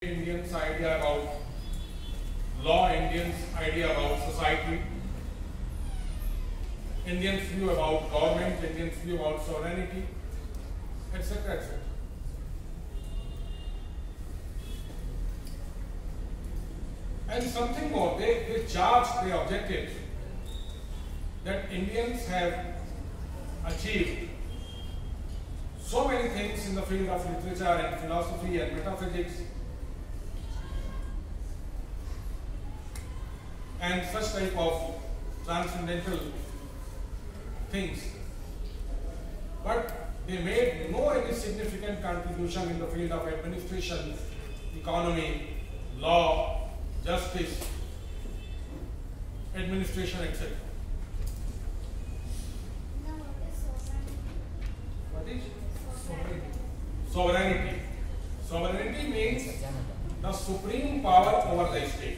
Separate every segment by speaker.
Speaker 1: Indians' idea about law, Indians' idea about society, Indians' view about government, Indians' view about sovereignty, etc., etc. And something more, they objected that Indians have achieved so many things in the field of literature and philosophy and metaphysics and such type of transcendental things, but they made no any significant contribution in the field of administration, economy, law, justice, administration, etc. What is sovereignty? Sovereignty means the supreme power over the state.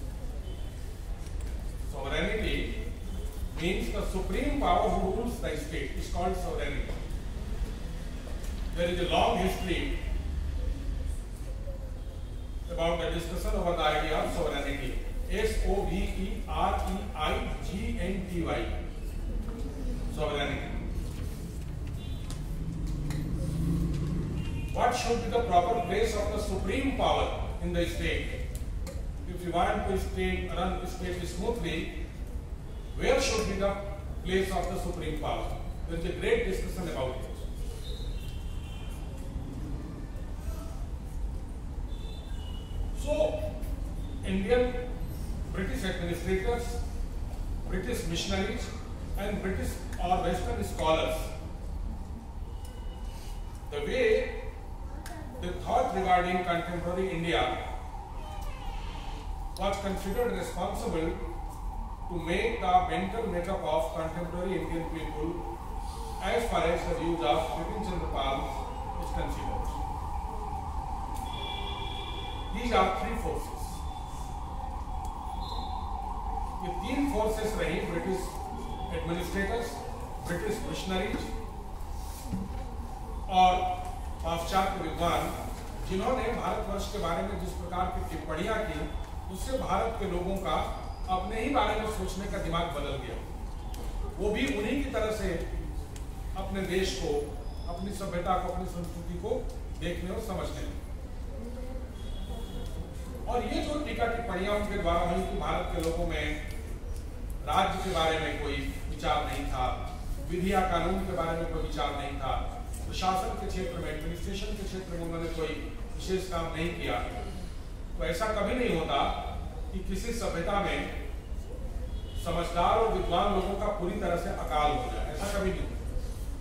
Speaker 1: Sovereignty means the supreme power who rules the state is called sovereignty. There is a long history about the discussion over the idea of sovereignty. Sovereignty. Sovereignty. What should be the proper place of the supreme power in the state? If you want to run the state smoothly, where should be the place of the supreme power? There is a great discussion about it. So, Indian, British administrators, British missionaries, and British or Western scholars, the way they thought regarding contemporary India was considered responsible to make the mental makeup of contemporary Indian people as far as the views of Bipin Chandra Pal is considered. These are three forces. ये तीन forces रही, British administrators, British missionaries और पाश्चात्य विद्वान, जिन्होंने भारतवर्ष के बारे में जिस प्रकार की टिप्पणियां की, उससे भारत के लोगों का अपने ही बारे में सोचने का दिमाग बदल गया। वो भी उन्हीं की तरह से अपने देश को, अपनी सभ्यता को, अपनी संस्कृति को देखने और समझने लगे। और ये जो टीका टिप्पणियां उनके द्वारा हुई कि भारत के लोगों में राज्य के बारे में कोई विचार नहीं था, विधि या कानून के बारे में कोई विचार नहीं था, प्रशासन के क्षेत्र में, एडमिनिस्ट्रेशन के क्षेत्र में उन्होंने कोई विशेष काम नहीं किया, तो ऐसा कभी नहीं होता कि किसी सभ्यता में समझदार और विद्वान लोगों का पूरी तरह से अकाल हो जाए, ऐसा कभी नहीं होता।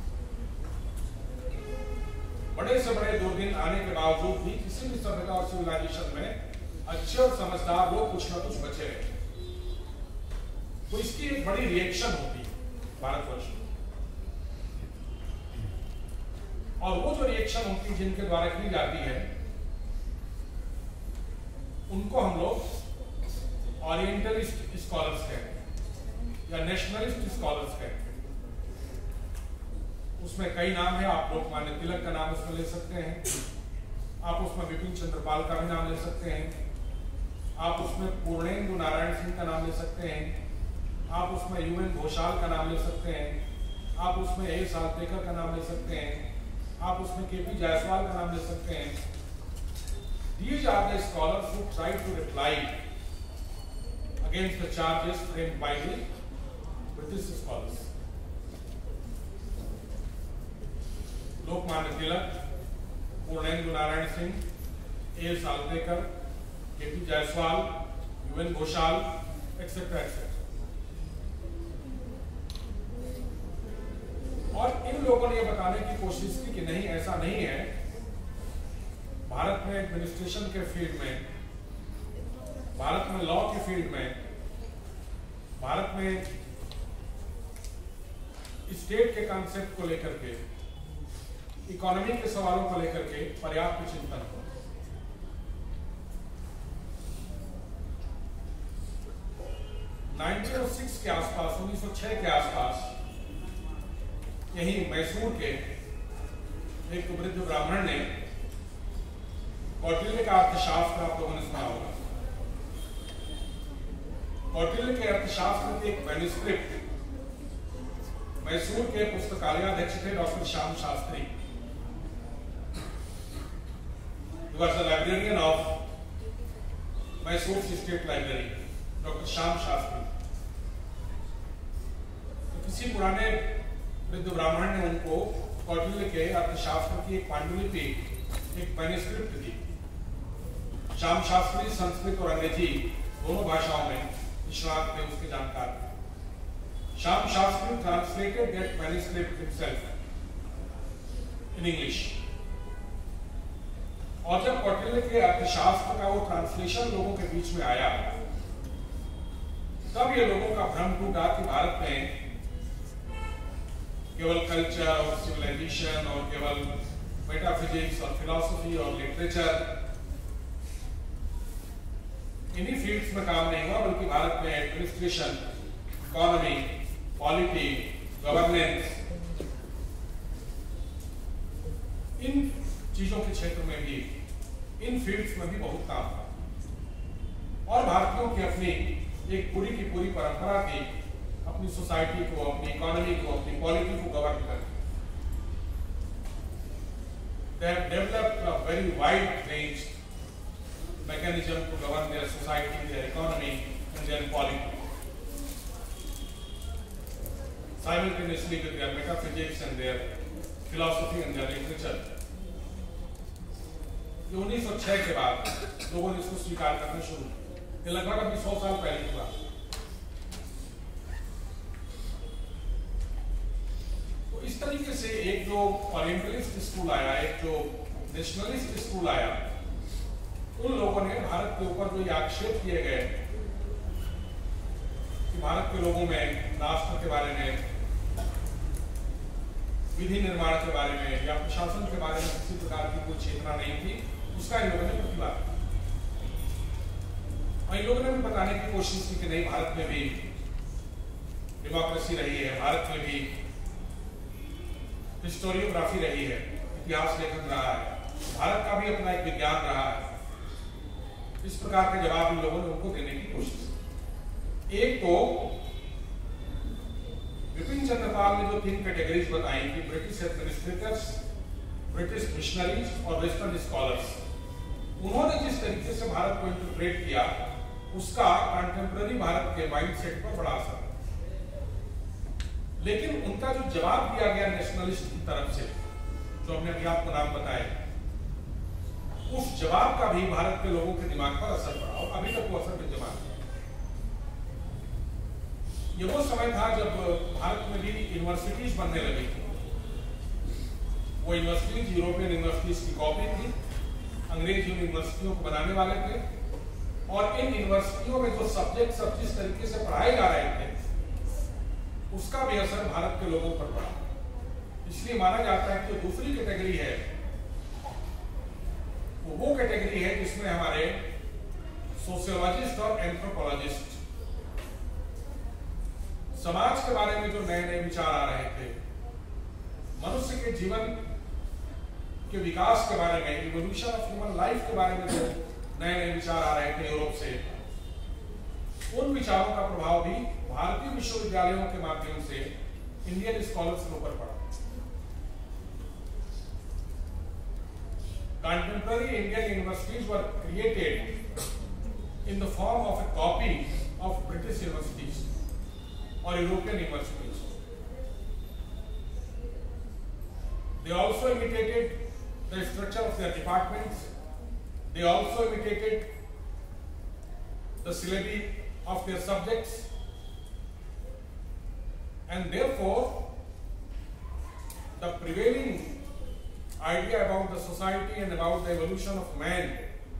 Speaker 1: बड़े से बड़े दुर्दिन आने के बावजूद भी किसी भी सभ्यता और सिविलाइजेशन में अच्छे और समझदार लोग कुछ न कुछ बचे रहे, तो इसकी एक बड़ी रिएक्शन होती है भारतवर्ष में। और वो जो रिएक्शन होती है जिनके द्वारा की जाती है, उनको हम लोग ओरिएंटलिस्ट स्कॉलर्स कहते हैं या नेशनलिस्ट स्कॉलर्स कहते हैं। उसमें कई नाम है, आप लोकमान्य तिलक का नाम उसमें ले सकते हैं, आप उसमें बिपिन चंद्र पाल का भी नाम ले सकते हैं, आप उसमें पूर्णेंदु नारायण सिंह का नाम ले सकते हैं, आप उसमें यूएन घोषाल का नाम ले सकते हैं, आप उसमें ए सालतेकर का नाम ले सकते हैं, आप उसमें केपी जायसवाल का नाम ले सकते हैं। These are the scholars who try to reply against the charges framed by the British scholars. Lokmanya Tilak, Purnendu Narayan Singh, A Saltekar, KP Jayaswal, UN Ghoshal, etcetera etcetera. और इन लोगों ने यह बताने की कोशिश की कि नहीं, ऐसा नहीं है। भारत में एडमिनिस्ट्रेशन के फील्ड में, भारत में लॉ के फील्ड में, भारत में स्टेट के कॉन्सेप्ट को लेकर के, इकोनॉमी के सवालों को लेकर के पर्याप्त चिंतन हो। 1906 के आसपास, 1906 के आसपास यही मैसूर के एक वृद्ध ब्राह्मण ने कौटिल्य का अर्थशास्त्र आप लोगों ने सुना होगा। कौटिल्य के अर्थशास्त्र के एक मैन्युस्क्रिप्ट मैसूर के पुस्तकालयाध्यक्ष थे doctor Shyam Shastri, was the librarian of Mysore State Library, doctor Shyam Shastri. तो किसी पुराने वृद्ध ब्राह्मण ने उनको कौटिल्य के अर्थशास्त्र की एक पांडुलिपि, एक मैन्युस्क्रिप्ट दी। श्याम शास्त्री संस्कृत और अंग्रेजी दोनों भाषाओं में निष्णात थे, उसके जानकार थे। Shyam Shastri translated that manuscript himself in English। और जब कौटिल्य के अर्थशास्त्र का वो ट्रांसलेशन लोगों के बीच में आया, तब ये लोगों का भ्रम टूटा कि भारत में केवल कल्चर और सिविलाइजेशन और केवल मेटाफिजिक्स और फिलॉसफी और लिटरेचर इन्हीं फील्ड्स में काम नहीं हुआ, बल्कि भारत में एडमिनिस्ट्रेशन, इकोनॉमी, पॉलिटी, गवर्नेंस, इन चीजों के क्षेत्र में भी, इन फील्ड्स में भी बहुत काम था। और भारतीयों की अपनी एक पूरी की पूरी परंपरा थी अपनी सोसाइटी को, अपनी इकोनॉमी को, अपनी पॉलिटी को गवर्न करने। They have developed a very wide-ranged mechanism to govern their society, their economy, and their polity, simultaneously with their metaphysics and their philosophy and their literature। 1906 के बाद लोगों ने इसको स्वीकार करना शुरू किया। ये लगभग अभी 100 साल पहले की बात। तो इस तरीके से एक जो ओरिएंटलिस्ट स्कूल आया, एक जो नेशनलिस्ट स्कूल आया, उन लोगों ने भारत के ऊपर जो ये आक्षेप किए गए कि भारत के लोगों में राष्ट्र के बारे में, विधि निर्माण के बारे में या प्रशासन के बारे में किसी प्रकार की कोई चेतना नहीं थी, उसका इन लोगों ने प्रतिवाद किया। इन लोगों ने भी बताने की कोशिश की कि नहीं, भारत में भी डेमोक्रेसी रही है, भारत में भी हिस्टोरियोग्राफी रही है, इतिहास लेखन रहा है, भारत का भी अपना एक विज्ञान रहा है। इस प्रकार के जवाब इन लोगों ने उनको देने की कोशिश की। एक तो विपिन चंद्र पाल ने जो 3 कैटेगरीज बताई कि ब्रिटिश एडमिनिस्ट्रेटर्स, ब्रिटिश मिशनरीज और वेस्टर्न स्कॉलर्स, उन्होंने जिस तरीके से भारत को इंटरप्रेट किया, उसका कंटेम्पररी भारत के माइंडसेट पर बड़ा असर। लेकिन उनका जो जवाब दिया गया नेशनलिस्ट की तरफ से, जो हमने अभी आपको नाम बताया, उस जवाब का भी भारत के लोगों के दिमाग पर असर पड़ा और अभी तक वो असर विद्यमान है। ये वो समय था जब भारत में भी यूनिवर्सिटीज बनने लगी थी। वो यूनिवर्सिटीज यूरोपियन यूनिवर्सिटीज की कॉपी थी, अंग्रेज यूनिवर्सिटियों को बनाने वाले थे, और इन यूनिवर्सिटियों में जो सब्जेक्ट अब जिस तरीके से पढ़ाए जा रहे थे, उसका भी असर भारत के लोगों पर पड़ा। इसलिए माना जाता है कि दूसरी कैटेगरी है, वो कैटेगरी है जिसमें हमारे सोशियोलॉजिस्ट और एंथ्रोपोलॉजिस्ट, समाज के बारे में जो नए नए विचार आ रहे थे, मनुष्य के जीवन के विकास के बारे में, इवोल्यूशन ऑफ ह्यूमन लाइफ के बारे में जो नए नए विचार आ रहे थे यूरोप से, उन विचारों का प्रभाव भी भारतीय विश्वविद्यालयों के माध्यम से इंडियन स्कॉलर्स के ऊपर पड़ा। Contemporary Indian universities were created in the form of a copy of British universities or European universities. They also imitated the structure of their departments. They also imitated the syllabi of their subjects, and therefore the prevailing idea about the society and about the evolution of man,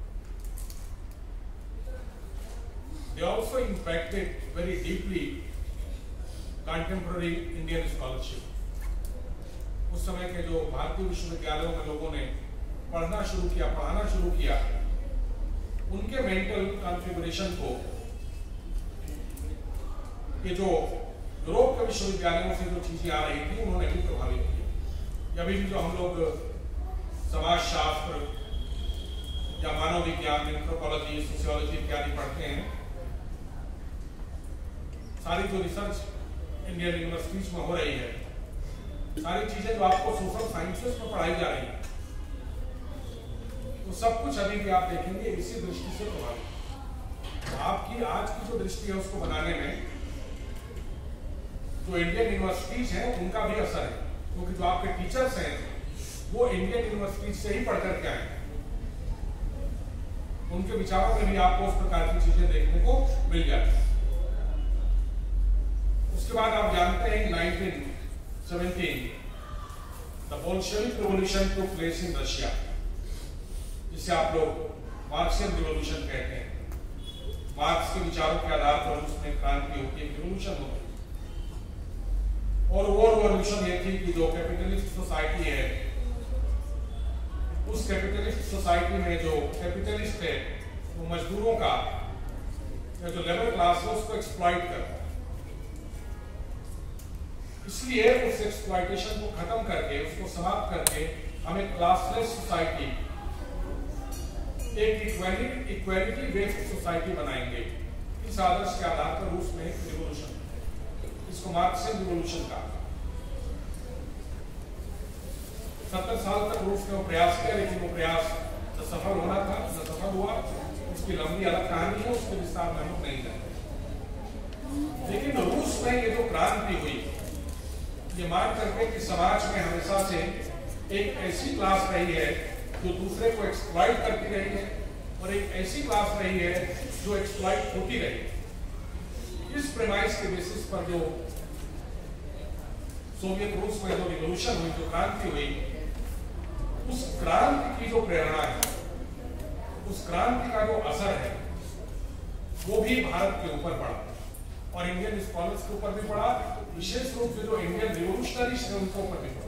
Speaker 1: they also impacted very deeply contemporary Indian scholarship। उस समय के जो भारतीय विश्वविद्यालयों में लोगों ने पढ़ना शुरू किया, पढ़ाना शुरू किया, उनके मेंटल कॉन्फ़िगरेशन को ये जो यूरोप के विश्वविद्यालयों से जो चीजें आ रही थी, उन्होंने भी प्रभावित किया। अभी भी जो हम लोग समाजशास्त्र, मानव विज्ञान, एंथ्रोपोलॉजी, सोशियोलॉजी इत्यादि पढ़ते हैं, सारी जो रिसर्च इंडियन यूनिवर्सिटीज में हो रही है, सारी चीजें जो आपको सोशल साइंसेस में पढ़ाई जा रही है, तो सब कुछ अभी भी आप देखेंगे इसी दृष्टि से प्रभावित। आपकी आज की जो दृष्टि है उसको बनाने में जो इंडियन यूनिवर्सिटीज हैं उनका भी असर है, क्योंकि जो आपके टीचर्स हैं वो इंडियन यूनिवर्सिटीज से ही पढ़कर के आए, उनके विचारों में भी आपको उस प्रकार की चीजें देखने को मिल जाती है। उसके बाद आप जानते हैं 1917 the Bolshevik revolution took place in Russia, जिसे आप लोग मार्क्सियन रिवॉल्यूशन कहते हैं। मार्क्स के विचारों के आधार पर उसमें क्रांति होती है, रिवॉल्यूशन होती है। और वो रिवॉल्यूशन ये थी कि जो कैपिटलिस्ट सोसाइटी है, उस कैपिटलिस्ट सोसाइटी में जो कैपिटलिस्ट है वो मजदूरों का या जो लेबर क्लास है उसको एक्सप्लॉइट करता है। इसलिए उस एक्सप्लॉइटेशन को खत्म करके, उसको समाप्त करके हमें क्लासलेस सोसाइटी, एक इक्वालिटी बेस्ड सोसाइटी बनाएंगे। इस आदर्श के आधार पर रूस में एक रिवॉल्यूशन, इसको मार्क्सियन रिवॉल्यूशन का 70 साल तक रूस ने वो प्रयास किया, लेकिन वो प्रयास न सफल होना था, न सफल हुआ। उसकी लंबी अलग कहानी है, उसके विस्तार में हम नहीं जाते। लेकिन रूस में ये जो क्रांति हुई, ये मान करके कि समाज में हमेशा से एक ऐसी क्लास रही है जो दूसरे को एक्सप्लॉइट करती रही है, और एक ऐसी क्लास रही है जो एक्सप्लॉइट होती रही। इस प्रेमाइस के बेसिस पर जो सोवियत रूस में जो रिवॉल्यूशन हुई, जो क्रांति हुई, उस क्रांति की जो प्रेरणा है, उस क्रांति का जो असर है, वो भी भारत के ऊपर पड़ा और इंडियन स्कॉलर्स के ऊपर भी पड़ा, विशेष रूप से जो इंडियन रिवॉल्यूशनरीज थे उनके ऊपर भी पड़ा।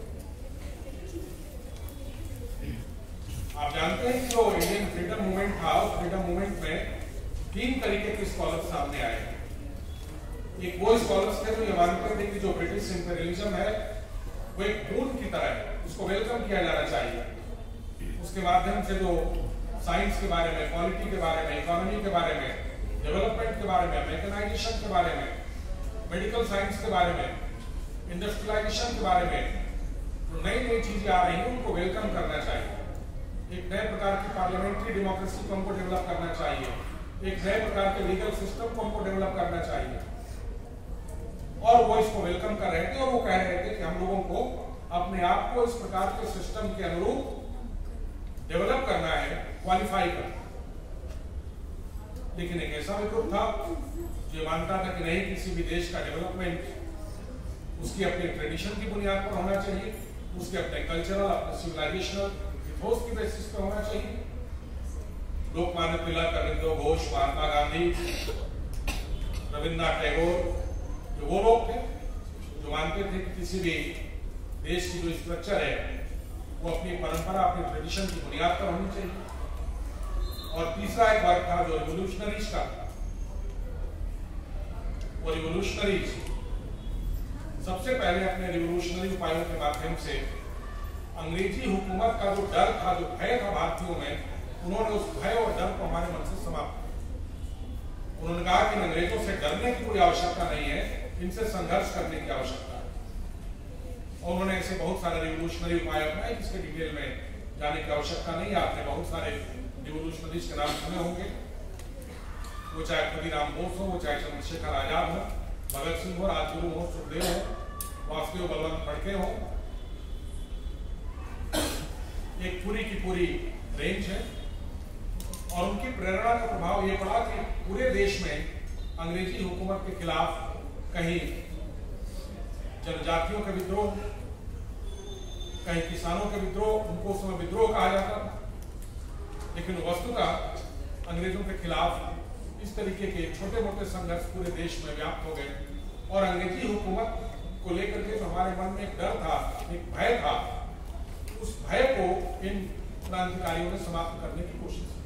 Speaker 1: आप जानते हैं कि जो इंडियन फ्रीडम मूवमेंट था, उस फ्रीडम मूवमेंट में 3 तरीके के स्कॉलर्स सामने आए। एक वो स्कॉलर्स थे जो ये मानते थे कि जो ब्रिटिश इंपीरियलिज्म है वो एक खून की तरह है, उसको वेलकम किया जाना चाहिए। उसके माध्यम से जो साइंस के बारे में, पॉलिटी के बारे में, इकोनॉमी के बारे में, डेवलपमेंट के बारे में, मैकेनाइजेशन के बारे में, मेडिकल साइंस के बारे में, इंडस्ट्रियलाइजेशन के बारे में जो नई नई चीजें आ रही हैं उनको वेलकम करना चाहिए। एक नए प्रकार की पार्लियामेंट्री डेमोक्रेसी को हमको डेवलप करना चाहिए, एक नए प्रकार के लीगल सिस्टम को हमको डेवलप करना चाहिए। और वो इसको वेलकम कर रहे थे और वो कह रहे थे कि हम लोगों को अपने आप को इस प्रकार के सिस्टम के अनुरूप डेवलप करना है, क्वालिफाई करना। लेकिन एक ऐसा भी ग्रुप था जो मानता था कि नहीं, किसी भी देश का डेवलपमेंट उसकी अपने ट्रेडिशन की बुनियाद पर होना चाहिए, उसके अपने कल्चरल, अपने सिविलाइजेशनल इथोस की बेसिस पर होना चाहिए। लोकमान्य तिलक, अरविंदो घोष, महात्मा गांधी, रविन्द्रनाथ टैगोर, जो वो लोग थे जो मानते थे कि किसी भी देश की जो स्ट्रक्चर है वो अपनी परंपरा, अपनी ट्रेडिशन की बुनियाद पर होनी चाहिए। और तीसरा एक वर्ग था जो रिवोल्यूशनरीज का, वो रिवोल्यूशनरीज सबसे पहले अपने रिवोल्यूशनरी उपायों के माध्यम से अंग्रेजी हुकूमत का जो डर था, जो भय था भारतीयों में, उन्होंने उस भय और डर को हमारे मन से समाप्त किया। उन्होंने कहा कि अंग्रेजों से डरने की कोई आवश्यकता नहीं है, इनसे संघर्ष करने की आवश्यकता है। और उन्होंने ऐसे बहुत सारे रिवोल्यूशनरी उपाय अपनाए, जिसके डिटेल में जाने की आवश्यकता नहीं है। आपने बहुत सारे रिवोल्यूशनरीज के नाम सुने होंगे, वो चाहे खुदीराम बोस हो, वो चाहे चंद्रशेखर आजाद हो, भगत सिंह हो, राजगुरु हो, सुखदेव हो, वासुदेव बलवंत फड़के हो। एक पूरी की पूरी रेंज है और उनकी प्रेरणा का प्रभाव ये पड़ा कि पूरे देश में अंग्रेजी हुकूमत के खिलाफ कहीं जनजातियों के विद्रोह, कहीं किसानों के विद्रोह, उनको उस समय विद्रोह कहा जाता था। लेकिन वस्तुतः अंग्रेजों के खिलाफ इस तरीके के छोटे मोटे संघर्ष पूरे देश में व्याप्त हो गए और अंग्रेजी हुकूमत को लेकर के जो हमारे मन में एक डर था, एक भय था, उस भय को इन क्रांतिकारियों ने समाप्त करने की कोशिश की।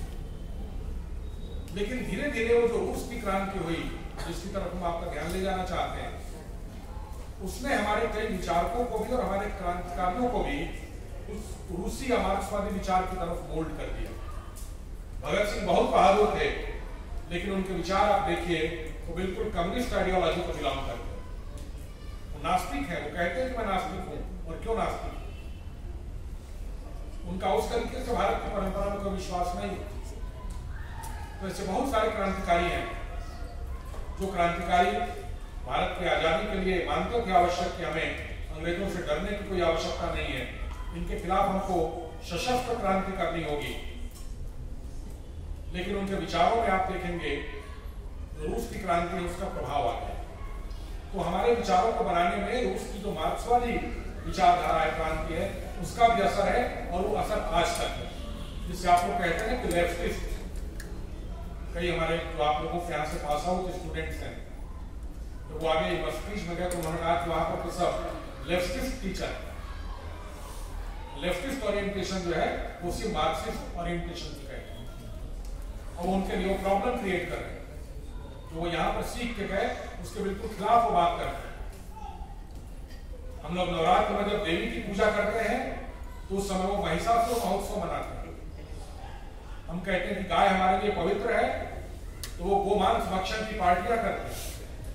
Speaker 1: लेकिन धीरे धीरे वो जो रूस की क्रांति हुई, जिसकी तरफ हम आपका ध्यान ले जाना चाहते हैं, उसने हमारे कई विचारकों को भी और हमारे क्रांतिकारियों को भी उस रूसी या मार्क्सवादी विचार की तरफ मोल्ड कर दिया। भगत सिंह बहुत बहादुर थे, लेकिन उनके विचार आप देखिए वो बिल्कुल कम्युनिस्ट आइडियोलॉजी को बिलोंग करते हैं। वो नास्तिक है, वो कहते हैं कि मैं नास्तिक हूं, और क्यों नास्तिक? उनका उस तरीके से भारत की परंपरा में कोई विश्वास नहीं। तो ऐसे बहुत सारे क्रांतिकारी हैं जो क्रांतिकारी भारत की आजादी के लिए मानते थे आवश्यक कि हमें अंग्रेजों से डरने की कोई आवश्यकता नहीं है, इनके खिलाफ हमको सशस्त्र क्रांति करनी होगी। लेकिन उनके विचारों में आप देखेंगे रूस की क्रांति है उसका प्रभाव आ गया। तो हमारे विचारों को बनाने में रूस की जो मार्क्सवादी विचारधारा है, क्रांति है, उसका भी असर है, और वो असर आज तक है, जिससे आप लोग कहते हैं कि लेफ्टिस्ट। कई हमारे जो आप लोगों के यहाँ से पास आउट स्टूडेंट्स हैं, तो वो आगे यूनिवर्सिटीज में गए तो उन्होंने कहा कि वहां पर तो सब लेफ्टिस्ट टीचर, लेफ्टिस्ट ओरिएंटेशन जो है वो सिर्फ मार्क्सिस्ट ओरिएंटेशन की है, और उनके लिए वो प्रॉब्लम क्रिएट कर रहे हैं। तो वो यहाँ पर सीख के गए, उसके बिल्कुल खिलाफ वो बात करते हैं। हम लोग नवरात्र में जब देवी की पूजा करते हैं तो उस समय वो महिषासुर महोत्सव मनाते हैं। हम कहते हैं कि गाय हमारे लिए पवित्र है, तो वो गोमांस भक्षण की पार्टियां करते हैं।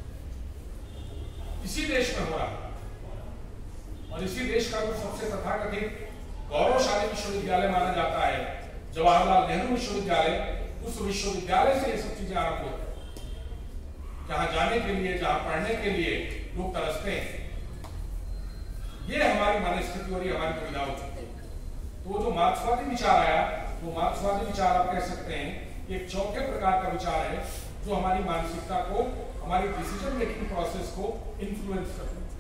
Speaker 1: इसी देश में हो रहा है, और इसी देश का जो सबसे तथाकथित गौरवशाली विश्वविद्यालय माना जाता है जवाहरलाल नेहरू विश्वविद्यालय, उस विश्वविद्यालय से ये सब चीजें आरंभ होती है, जहां जाने के लिए, जहां पढ़ने के लिए लोग तरसते हैं। ये हमारी मनस्थिति और ये हमारी दुविधा हो चुकी है। तो वो जो मार्क्सवादी विचार आया, वो मार्क्सवादी विचार आप कह सकते हैं एक चौथे प्रकार का विचार है जो हमारी मानसिकता को, हमारी डिसीजन मेकिंग प्रोसेस को इन्फ्लुएंस करता है।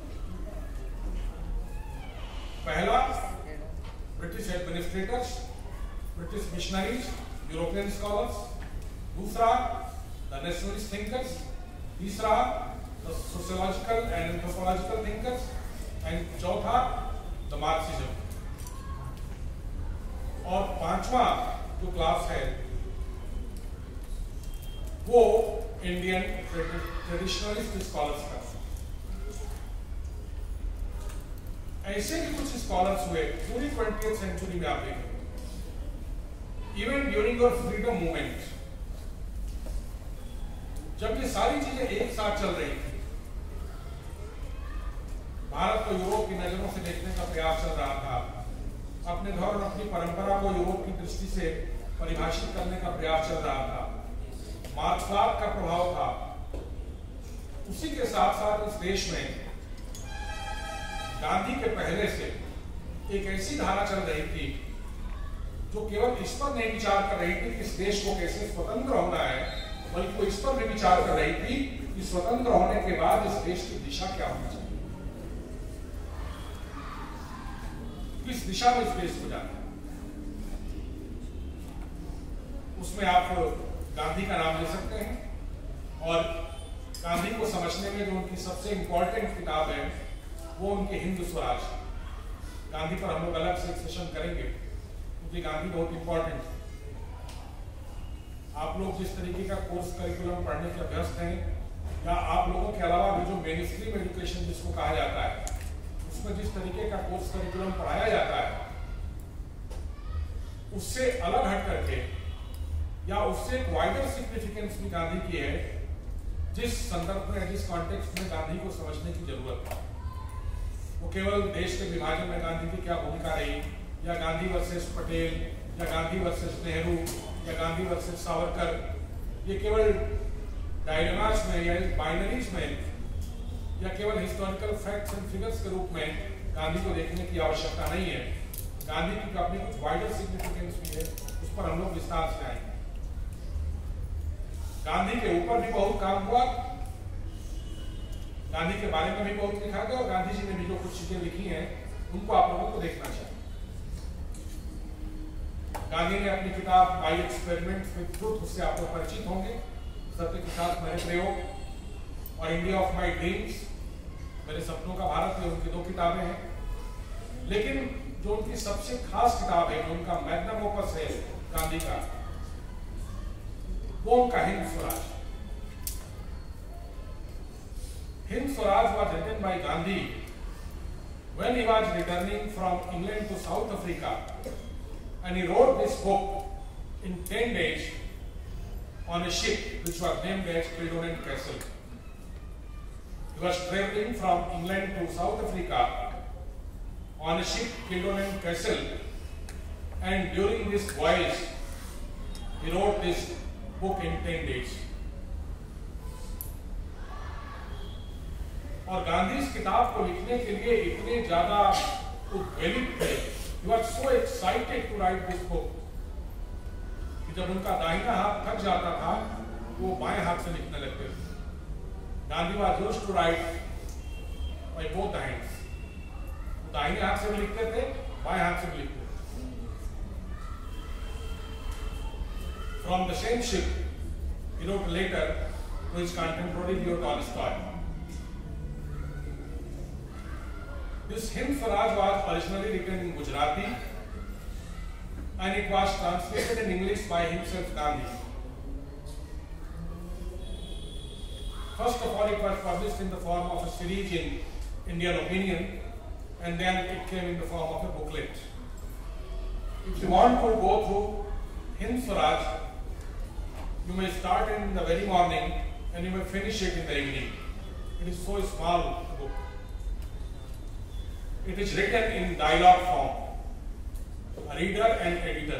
Speaker 1: पहला British administrators, British missionaries, European scholars. दूसरा द नेशनलिस्ट थिंकर्स। तीसरा the sociological and anthropological thinkers, and चौथा द मार्क्सिज्म। और पांचवा जो क्लास है वो इंडियन ट्रेडिशनलिस्ट स्कॉलर्स का। ऐसे भी कुछ स्कॉलर्स हुए पूरी 20th सेंचुरी में। आप देखें even during your freedom movement, जब ये सारी चीजें एक साथ चल रही थी, भारत को यूरोप की नजरों से देखने का प्रयास चल रहा था, अपने धर्म, अपनी परंपरा को यूरोप की दृष्टि से परिभाषित करने का प्रयास चल रहा था, मार्क्सवाद का प्रभाव था। उसी के साथ साथ इस देश में गांधी के पहले से एक ऐसी धारा चल रही थी जो केवल इस पर नहीं विचार कर रही थी कि इस देश को कैसे स्वतंत्र होना है, बल्कि वो इस पर भी विचार कर रही थी कि स्वतंत्र होने के बाद इस देश की दिशा क्या होनी चाहिए, किस दिशा में इस देश को जाना है। उसमें आप गांधी का नाम ले सकते हैं, और गांधी को समझने में जो उनकी सबसे इंपॉर्टेंट किताब है वो उनके हिंद स्वराज। गांधी पर हम लोग अलग से एक सेशन करेंगे क्योंकि गांधी बहुत इंपॉर्टेंट है। आप लोग जिस तरीके का कोर्स करिकुलम पढ़ने के अभ्यस्त हैं, या आप लोगों के अलावा भी जो मेन स्ट्रीम एजुकेशन जिसको कहा जाता है, उसमें जिस तरीके का कोर्स करिकुलम पढ़ाया जाता है, उससे अलग हट करके या उससे एक वाइडर सिग्निफिकेंस भी गांधी की है, जिस संदर्भ में, जिस कॉन्टेक्स्ट में गांधी को समझने की जरूरत है। वो केवल देश के विभाजन में गांधी की क्या भूमिका रही, या गांधी वर्सेस पटेल, या गांधी वर्सेस नेहरू, या गांधी वर्सेस सावरकर, ये केवल डायलेमास में या बाइनरीज में, या केवल हिस्टोरिकल फैक्ट्स एंड फिगर्स के रूप में गांधी को देखने की आवश्यकता नहीं है। गांधी की अपनी कुछ वाइडर सिग्निफिकेंस भी है, उस पर हम लोग विस्तार से आएंगे। गांधी के ऊपर भी बहुत काम हुआ, गांधी के बारे में भी बहुत लिखा गया, और गांधी जी ने भी जो कुछ चीजें लिखी हैं उनको आप लोगों को देखना चाहिए। गांधी ने अपनी किताब माई एक्सपेरिमेंट्स विद ट्रूथ, उससे आप लोग परिचित होंगे, सत्य के साथ मेरे प्रयोग, और इंडिया ऑफ माई ड्रीम्स, मेरे सपनों का भारत, ये उनकी 2 किताबें हैं। लेकिन जो उनकी सबसे खास किताब है, जो उनका मैग्नम ओपस है गांधी का, वो उनका Hind Swaraj. Hind Swaraj was written by Gandhi when he was returning from England to South Africa, and he wrote this book in 10 days on a ship which was named as Kildonan Castle. He was traveling from England to South Africa on a ship Kildonan Castle, and during this voyage he wrote this book in 10 days. और गांधी इस किताब को लिखने के लिए इतने ज्यादा उद्वेलित थे, he was so excited to write this book, कि जब उनका दाहिना हाथ थक जाता था वो बाएं हाथ से लिखने लगते थे. Gandhi was used to write by both hands. दाहिने हाथ से भी लिखते थे, बाएं हाथ से भी लिखते थे. From the same ship, he wrote a letter to his contemporary Leo Tolstoy. This Hind Swaraj was originally written in Gujarati and it was translated in English by himself, Gandhi. First of all, it was published in the form of a series in Indian Opinion, and then it came in the form of a booklet. If you want to go through Hind Swaraj, you may start in the very morning and you may finish it in the evening. It is so small a book. It is written in dialogue form, a reader and editor.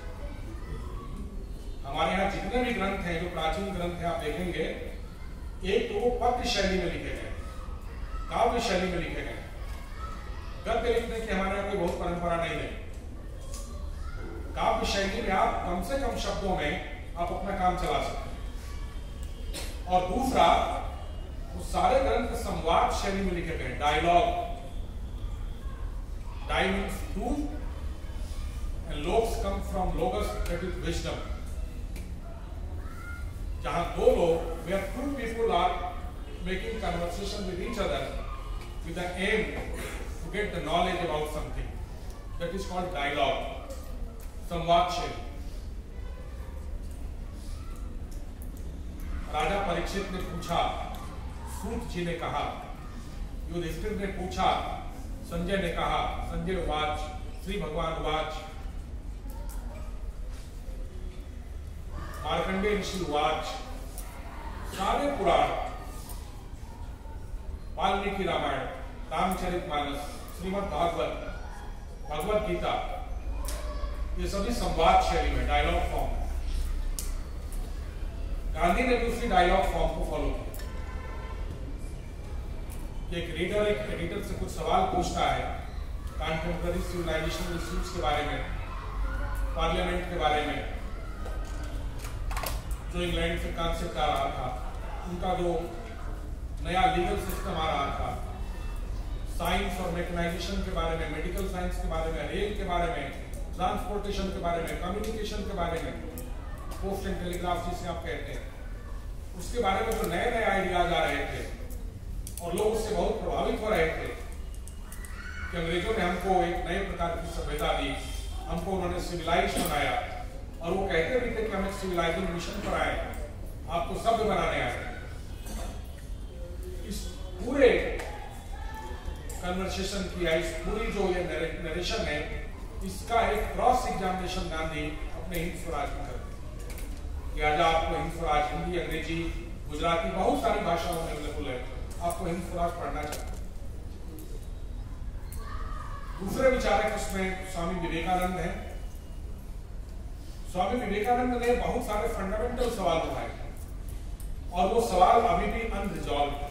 Speaker 1: हमारे यहाँ जितने भी ग्रंथ हैं, जो प्राचीन ग्रंथ हैं, आप देखेंगे एक तो वो पद्य शैली में लिखे गए, काव्य शैली में लिखे गए. गद्य लिखने की हमारे यहाँ कोई बहुत परंपरा नहीं है. काव्य शैली में आप कम से कम शब्दों में आप अपना काम चला सकते हैं. और दूसरा, वो सारे ग्रंथ संवाद शैली में लिखे गए, dialogue. Dai means two, and logs come from logos, that is wisdom. जहाँ दो लोग, where two people are making conversation with each other with the aim to get the knowledge about something, that is called dialogue, संवाद शैली. राजा परीक्षित ने पूछा, सूत जी ने कहा, युधिष्ठिर ने पूछा, संजय ने कहा, संजय उवाच, श्री भगवान उवाच, मार्कंडेय ऋषि उवाच. सारे पुराण, वाल्मीकि रामायण, रामचरितमानस, श्रीमद् भागवत, भगवत गीता, ये सभी संवाद शैली में, डायलॉग फॉर्म. गांधी ने भी उसी डायलॉग फॉर्म को फॉलो किया. एक रीडर एक एडिटर से कुछ सवाल पूछता है कंटेम्पररी सिविलाइजेशन इश्यूज के बारे में, पार्लियामेंट के बारे में, जो इंग्लैंड से कॉन्सेप्ट आ रहा था, उनका जो नया लीगल सिस्टम आ रहा था, साइंस और मैकेनाइजेशन के बारे में, मेडिकल साइंस के बारे में, रेल के बारे में, ट्रांसपोर्टेशन के बारे में, कम्युनिकेशन के बारे में, पोस्ट एंड टेलीग्राफ जिसे आप कहते हैं, उसके बारे में जो नए नए आइडियाज आ रहे थे और लोग उससे बहुत प्रभावित हो रहे थे कि अंग्रेजों ने हमको एक नए प्रकार की सभ्यता दी, हमको उन्होंने सिविलाइज बनाया, और वो कहते भी थे कि हम एक सिविलाइजिंग मिशन पर आए, आपको सभ्य बनाने आए. इस पूरे कन्वर्सेशन की, इस पूरी जो ये नरेशन है, इसका एक क्रॉस एग्जामिनेशन गांधी अपने हिंद स्वराज में करते कि आज आपको हिंद स्वराज हिंदी, अंग्रेजी, गुजराती, बहुत सारी भाषाओं में अवेलेबल है, आपको हिंद स्वराज पढ़ना चाहिए. दूसरे विचारक उसमें स्वामी विवेकानंद हैं. स्वामी विवेकानंद ने बहुत सारे फंडामेंटल सवाल उठाए और वो सवाल अभी भी अनरिजॉल्व है.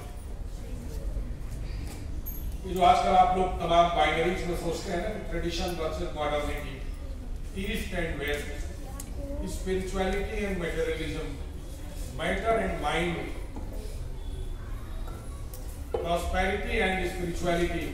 Speaker 1: ये जो आजकल आप लोग तमाम बाइनरीज में सोचते हैं ना, tradition versus modernity, east and west, spirituality and materialism, matter and mind, prosperity and spirituality,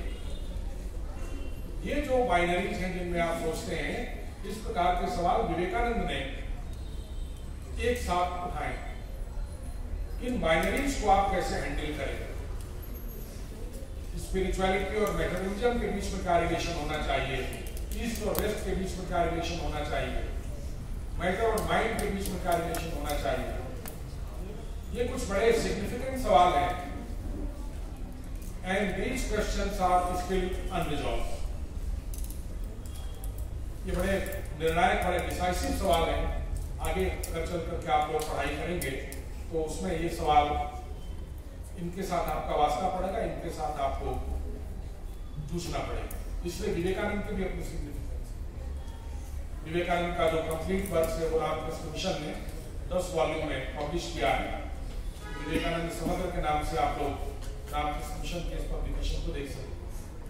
Speaker 1: ये जो बाइनरीज हैं जिनमें आप सोचते हैं, इस प्रकार के सवाल विवेकानंद ने एक साथ उठाए. इन बाइनरीज को आप कैसे हैंडल करें? स्पिरिचुअलिटी और मैटेरियलिज्म के बीच में क्या रिलेशन होना चाहिए, ईस्ट और वेस्ट के बीच में क्या रिलेशन होना चाहिए, मैटर और माइंड के बीच में क्या रिलेशन होना चाहिए. ये कुछ बड़े सिग्निफिकेंट सवाल हैं, and these questions are still unresolved. ये बड़े निर्णायक, बड़े डिसाइसिव सवाल हैं आगे अगर चल करके आप लोग पढ़ाई करेंगे तो उसमें ये सवाल इनके साथ आपका वास्ता पड़ेगा, इनके साथ आपको जूझना पड़ेगा। इसलिए विवेकानंद की भी अपनी सिग्निफिकेंस। विवेकानंद का जो कंप्लीट वर्क है वो रामकृष्ण मिशन ने 10 वॉल्यूम में पब्लिश किया है। विवेकानंद समग्र के नाम से आप लोग रामकृष्ण मिशन के इस पब्लिकेशन को देख सकते हैं।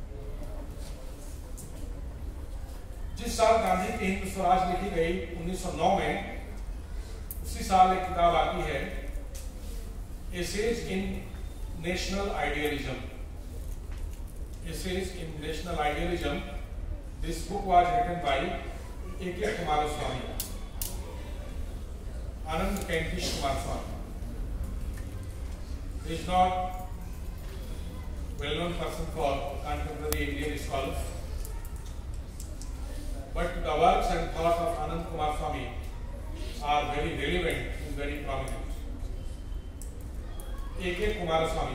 Speaker 1: जिस साल गांधी की हिंद स्वराज लिखी गई 1909 में, उसी साल एक किताब आती है essays in national idealism. Essays in national idealism. This book was written by A.K. Coomaraswamy, Ananda Kentish Coomaraswamy. He is not well-known person for contemporary Indian scholars, but the works and thoughts of Anand Kumaraswamy are very relevant and very prominent. A.K. Kumaraswamy,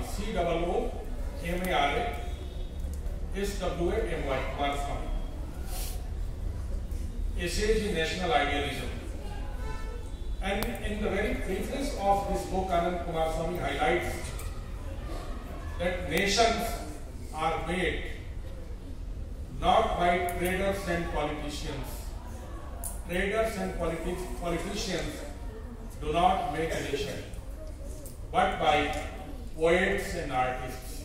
Speaker 1: C-O-O-M-A-R-A-S-W-A-M-Y, Kumaraswamy. Essays in National Idealism. And in the very preface of this book, Anand Kumaraswamy highlights that nations are made not by traders and politicians. Traders and politicians do not make a nation, but by poets and artists.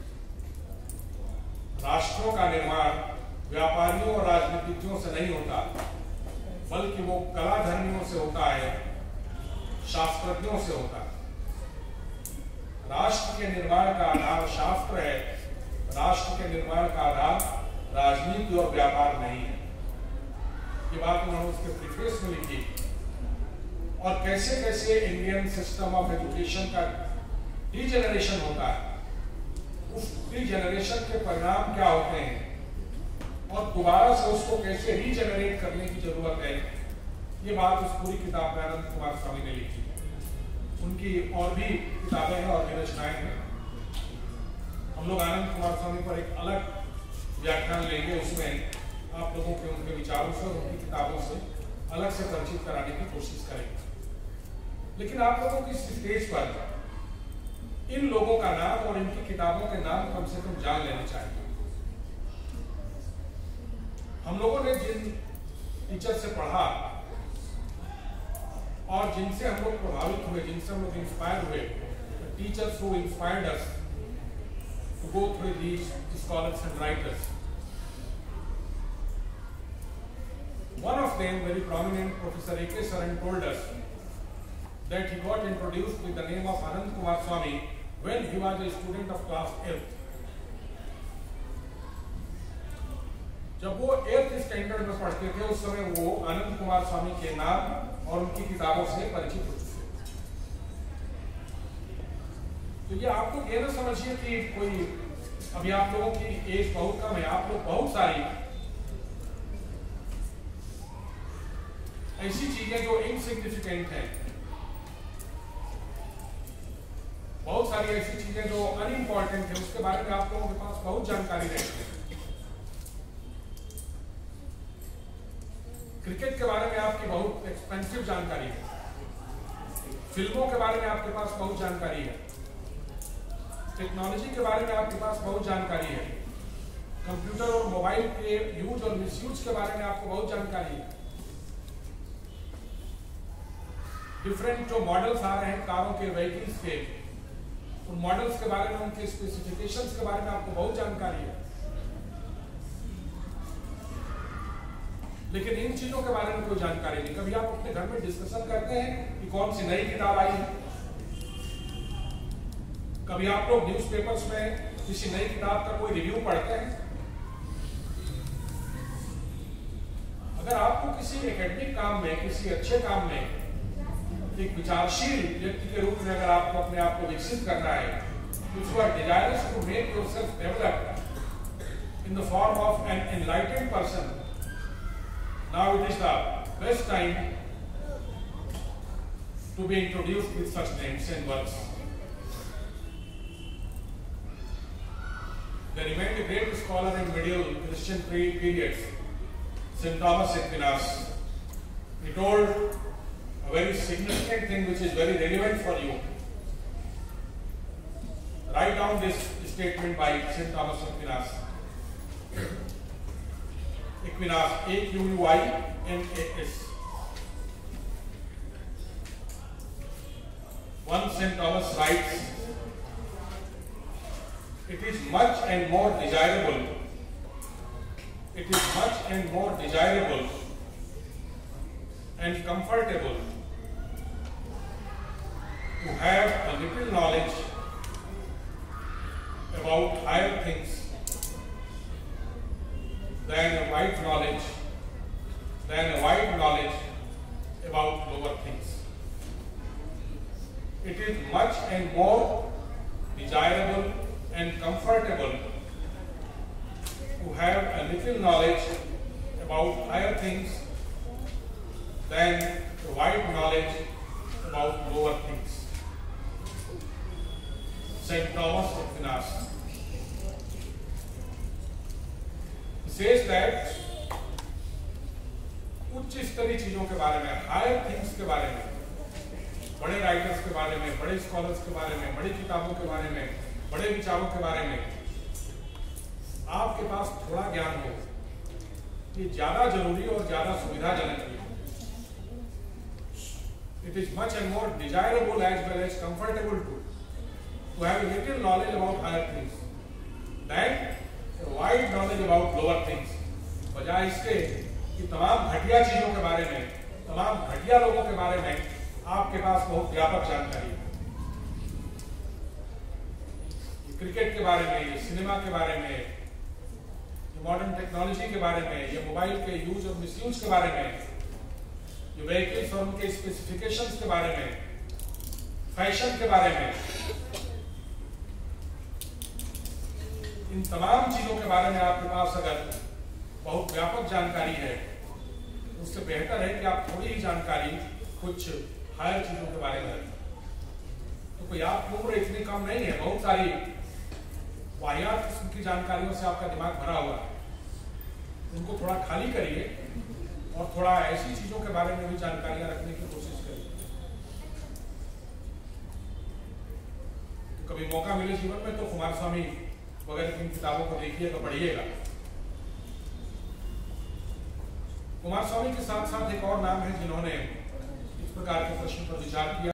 Speaker 1: राष्ट्रों का निर्माण व्यापारियों और राजनीतिज्ञों से नहीं होता, बल्कि वो कलाधर्मियों से होता है, शास्त्रज्ञों से होता है। राष्ट्र के निर्माण का आधार शास्त्र है, राष्ट्र के निर्माण का आधार राजनीति और व्यापार नहीं है। ये बात उन्होंने उसके प्रीफेस में लिखी। और कैसे कैसे इंडियन सिस्टम ऑफ एजुकेशन का डीजेनरेशन होता है, उस डीजेनरेशन के परिणाम क्या होते हैं और दोबारा से उसको कैसे रीजेनरेट करने की जरूरत है, ये बात उस पूरी किताब में आनंद कुमारस्वामी ने लिखी है। उनकी और भी किताबें हैं और भी रचनाएं हैं। हम लोग आनंद कुमारस्वामी पर एक अलग व्याख्यान लेंगे, उसमें आप लोगों के उनके विचारों से और उनकी किताबों से अलग से परिचित कराने की कोशिश करेंगे। लेकिन आप लोगों की स्टेज पर इन लोगों का नाम और इनकी किताबों के नाम कम से कम जान लेने चाहिए। हम लोगों ने जिन टीचर से पढ़ा और जिनसे हम लोग प्रभावित हुए, जिनसे हम लोग इंस्पायर हुए, teachers who inspired us to go through these scholars and writers. One of them, very prominent, Professor A.K. Saran, told us that he got introduced with the name of Anand Kumaraswamy when he was a student of class 8th. जब वो 8th standard में पढ़ते थे, उस समय वो आनंद कुमारस्वामी के नाम और उनकी किताबों से परिचित हो चुके। तो ये आप लोग ये ना समझिए कि कोई अभी आप लोगों की एज बहुत कम है, आप लोग बहुत सारी ऐसी चीजें जो इनसिग्निफिकेंट हैं, बहुत सारी ऐसी चीजें जो अनइम्पॉर्टेंट है, उसके बारे में आप लोगों के पास बहुत जानकारी रहती है। क्रिकेट के बारे में आपकी बहुत एक्सपेंसिव जानकारी है, फिल्मों के बारे में आपके पास बहुत जानकारी है, टेक्नोलॉजी के बारे में आपके पास बहुत जानकारी है, कंप्यूटर और मोबाइल के यूज और मिसयूज के बारे में आपको बहुत जानकारी है। डिफरेंट जो मॉडल्स आ रहे हैं कारों के, व्हीकल्स के, उन मॉडल्स के बारे में, उनके स्पेसिफिकेशंस के बारे में आपको बहुत जानकारी है। लेकिन इन चीजों के बारे में कोई जानकारी नहीं। कभी आप अपने घर में डिस्कशन करते हैं कि कौन सी नई किताब आई है? कभी आप लोग न्यूज़पेपर्स में किसी नई किताब का कोई रिव्यू पढ़ते हैं? अगर आपको किसी एकेडमिक काम में, किसी अच्छे काम में एक विचारशील व्यक्ति के रूप में अगर आपको अपने आप को विकसित करना है, if you are desirous to make yourself develop in the form of an enlightened person, now it is the best time to be introduced with such names and works. There remained a great scholar in medieval Christian periods, St. Thomas Aquinas. He told a very significant thing which is very relevant for you. Write down this statement by St. Thomas Aquinas. Aquinas, Aquinas. One St. Thomas writes, it is much and more desirable. It is much and more desirable and comfortable to have a little knowledge about higher things than a wide knowledge about lower things. It is much and more desirable and comfortable to have a little knowledge about higher things than a wide knowledge about lower things. St. Thomas Aquinas says that उच्च स्तरीय चीजों के बारे में, higher things के बारे में, बड़े राइटर्स के बारे में, बड़े स्कॉलर्स के बारे में, बड़ी किताबों के बारे में, बड़े विचारों के बारे में आपके पास थोड़ा ज्ञान हो, ये ज्यादा जरूरी और ज्यादा सुविधाजनक है. It is much and more desirable as well as comfortable to have a little knowledge about higher things than a wide knowledge about lower things. बजाय इसके कि तमाम घटिया चीजों के बारे में, तमाम घटिया लोगों के बारे में आपके पास बहुत व्यापक जानकारी है. क्रिकेट के बारे में, ये सिनेमा के बारे में, ये मॉडर्न टेक्नोलॉजी के बारे में, ये मोबाइल के यूज और मिसयूज के बारे में, ये व्हीकल्स और उनके स्पेसिफिकेशंस के बारे में, फैशन के बारे में, इन तमाम चीजों के बारे में आपके पास अगर बहुत व्यापक जानकारी है, उससे बेहतर है कि आप थोड़ी ही जानकारी कुछ हायर चीजों के बारे में रखें. तो कोई आपकी उम्र इतनी कम नहीं है, बहुत सारी वाहियात किस्म की जानकारियों से आपका दिमाग भरा हुआ है. उनको थोड़ा खाली करिए और थोड़ा ऐसी चीजों के बारे में भी जानकारियां रखने की कोशिश करिए. तो कभी मौका मिले जीवन में तो कुमार स्वामी वगैरह की किताबों को देखिएगा, पढ़िएगा. कुमार स्वामी के साथ साथ एक और नाम है जिन्होंने इस प्रकार के प्रश्न पर विचार किया.